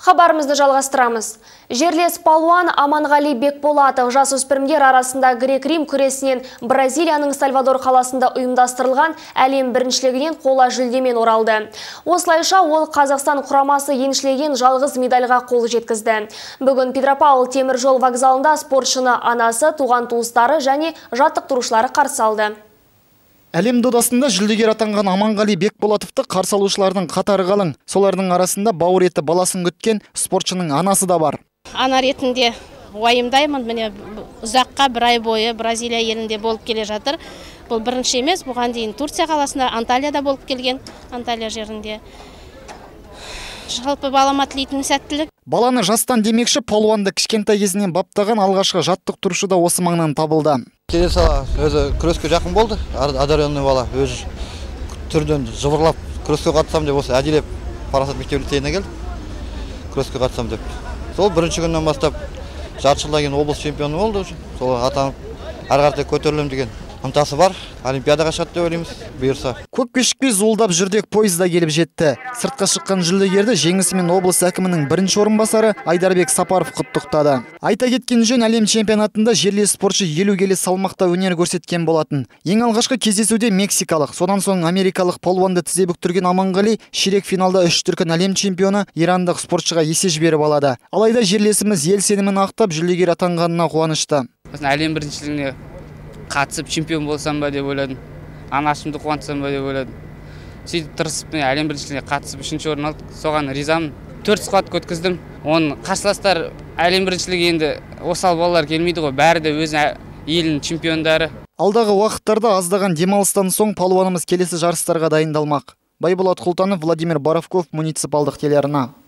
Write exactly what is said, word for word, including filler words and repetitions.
Хабарымызды жалғастырамыз. Жерлес палуан Аманғали Бекболатов жасөспірімдер арасында грек-рим күресінен Бразилияның Сальвадор қаласында ұйымдастырылған әлем біріншілігінен қола жүлдемен оралды. Осылайша ол Қазақстан құрамасы еншілеген жалғыз медальға қол жеткізді. Бүгін Петропавл темір жол вокзалында спортшыны анасы, туған туыстары және жаттықтырушылары қарсы алды. Әлем додасында жүлдегер атанған Аманғали Бекболатовты қарсы алушылардың қатары қалың. Солардың арасында бауыр еті баласын күткен спортшының анасы да бар. Ана ретінде уайымдаймын, міне ұзаққа бір ай бойы Бразилия елінде болып келе жатыр. Бұл бірінші емес, бұған дейін Турция қаласында, Анталияда болып келген, Анталия жерінде. Жалпы балама тілейтін сәттілік. Баланы жастан демекші, палуанды кішкентай кезінен баптаған алғашқы жаттықтырушы да осы маңнан табылды. Келе сала өзі күреске жақын болды, одаренный бала өзі түрден жыбырлап күреске қатысам деп осы әділеп парасат мектеп лицейіне келді. Күреске қатысам деп. Сол бірінші күннен бастап жарты жылдан кейін облыс чемпионы болды. Сол атанып ары қарай көтерілем деген ынтасы бар. Олимпиадаға шығады деп ойлаймыз, бұйырса. Көп кешікпей зуылдап жүрдек пойызда келіп жетті. Сыртқа шыққан жүлдегерді жеңісімен облыс әкімінің бірінші орынбасары Айдарбек Сапаров құттықтады. Айта кеткен жөн, әлем чемпионатында жерлес спортшы елу келі салмақта өнер көрсеткен болатын. Ең алғашқы кездесуде мексикалық, содан соң америкалық палуанды тізе бүктірген Аманғали ширек финалда үш дүркін әлем чемпионы ирандық спортшыға есе жіберіп алады. Алайда жерлесіміз ел сенімін ақтап жүлдегер атанғанына қуанышты. Әлем біріншілігіне қатысып чемпион болсам ба деп ойладым. Анашымды қуантсам ба деп ойладым. Сөйтіп тырысып әлем біріншілігіне қатысып үшінші орын алдық. Соған ризамын. Төрт схватка өткіздім. Оның қарсыластар әлем біріншілігі енді осал балалар келмейді ғой. Бәрі де өз елінің чемпиондары. Алдағы уақыттарда аздаған демалыстан соң палуанымыз келесі жарыстарға дайындалмақ. Байболат Құлтанов, Владимир Боровков, муниципалдық телеарна.